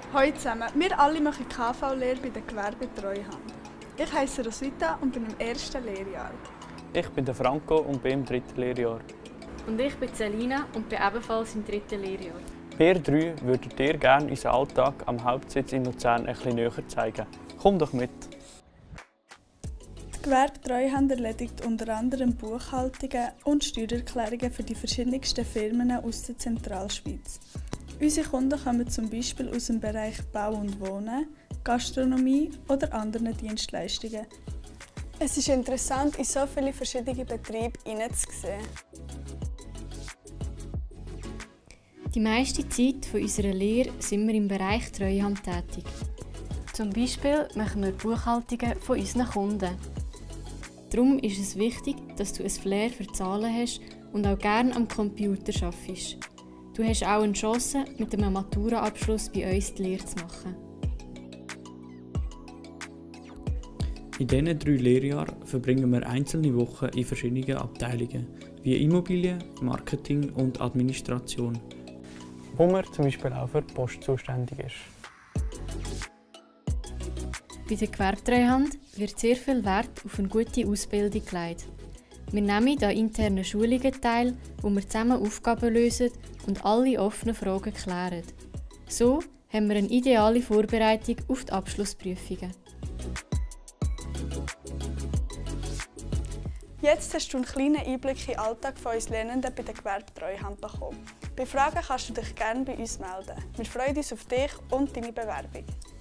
Hallo zusammen, wir alle machen KV-Lehre bei der Gewerbetreuhand. Ich heiße Roswitha und bin im ersten Lehrjahr. Ich bin der Franco und bin im dritten Lehrjahr. Und ich bin Selina und bin ebenfalls im dritten Lehrjahr. Wir drei würden dir gerne unseren Alltag am Hauptsitz in Luzern etwas näher zeigen. Komm doch mit! Die Gewerbetreuhand erledigt unter anderem Buchhaltungen und Steuererklärungen für die verschiedensten Firmen aus der Zentralschweiz. Unsere Kunden kommen zum Beispiel aus dem Bereich Bau und Wohnen, Gastronomie oder anderen Dienstleistungen. Es ist interessant, in so viele verschiedene Betriebe hineinzusehen. Die meiste Zeit unserer Lehre sind wir im Bereich Treuhand tätig. Zum Beispiel machen wir Buchhaltungen von unseren Kunden. Darum ist es wichtig, dass du ein Flair für Zahlen hast und auch gerne am Computer arbeitest. Du hast auch eine Chance, mit einem Maturaabschluss bei uns die Lehre zu machen. In diesen 3 Lehrjahren verbringen wir einzelne Wochen in verschiedenen Abteilungen, wie Immobilien, Marketing und Administration. Wo man zum Beispiel auch für die Post zuständig ist. Bei der Gewerbetreuhand wird sehr viel Wert auf eine gute Ausbildung gelegt. Wir nehmen an internen Schulungen teil, wo wir zusammen Aufgaben lösen und alle offenen Fragen klären. So haben wir eine ideale Vorbereitung auf die Abschlussprüfungen. Jetzt hast du einen kleinen Einblick in den Alltag von uns Lernenden bei der Gewerbetreuhand bekommen. Bei Fragen kannst du dich gerne bei uns melden. Wir freuen uns auf dich und deine Bewerbung.